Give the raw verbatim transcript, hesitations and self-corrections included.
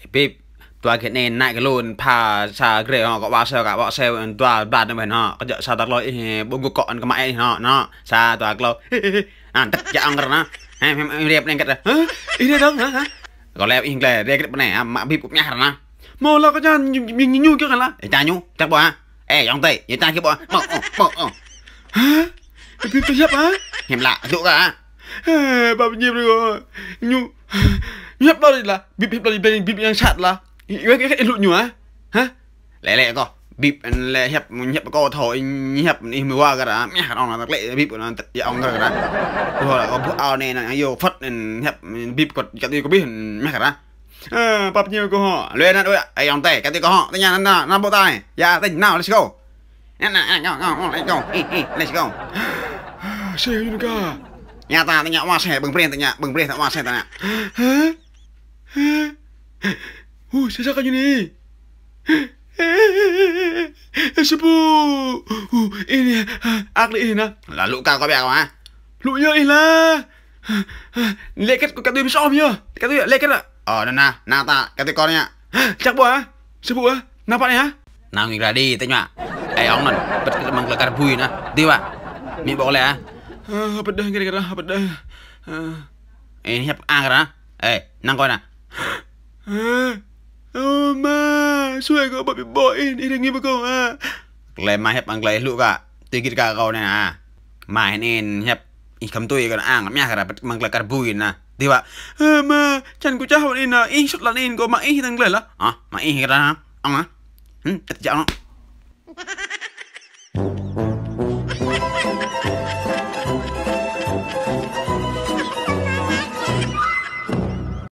bịp tua cái này nãy cái luôn pha xa cái họ có ba xe cả ba xe tua ba đứa mình họ có chợ sao tao lôi bông cọ cái máy họ nó xa tua lâu à tất cả ông nó em em em đẹp lên cái hả ý đây đâu hả có lẽ in lệ đây cái này mà bịp cũng nhạt rồi mồ lo có cho mình nhu cái là cha nhu chắc bò ê ông tây vậy ta kia bò bò bò hả bịp tôi nhấp á hiểm lạ dụ cả bao nhiêu rồi nhu nhấp đó là bịp bịp đó bịp bịp yang sạt là cái cái cái lụi nhủa hả lẹ lẹ co bịp lẹ hẹp hẹp co thổi hẹp đi mưa qua cái đó mẹ ông là lẹ bịp của nó tật ông rồi đó thôi là có ao này là yêu phật hẹp bịp cột cái gì có biết mẹ cả đó à bao nhiêu câu họ lên đó đôi ấy ông tè cái gì có họ cái nhà nó nó bộ tay dạ tỉnh nào let's go nè nè nè let's go let's go xe như cả nhà ta nhà hoa xe bừng bền tại nhà bừng bền tại hoa xe tại nhà hả hả ui sao sao cái gì Sepu ini akli ini là lũ cao có bèo mà lũ nhớ in là lê kết cái tôi xóm chưa cái tôi lê kết à ờ nè nào ta cái tôi con nha chắc bộ á Sepu á nào bạn này hả nào nghỉ ra đi tao nhá ấy ông này bật cái mang là cà bùi nè đi bạn mi bỏ lẹ bật đây cái này bật đây ấy hẹp ăn rồi ê năng coi nè oh ma suy có bị bội đi đừng nghe cô à lấy mà hẹp bằng lấy lũ cả tuy kia cả câu này à mà nên hẹp không tôi còn ăn lắm nha cả bằng lấy cả bùi nè đi bạn mà chân của cháu nên là ít chút là nên có mà ít thằng lấy là à mà ít ra ông á ừ chào nó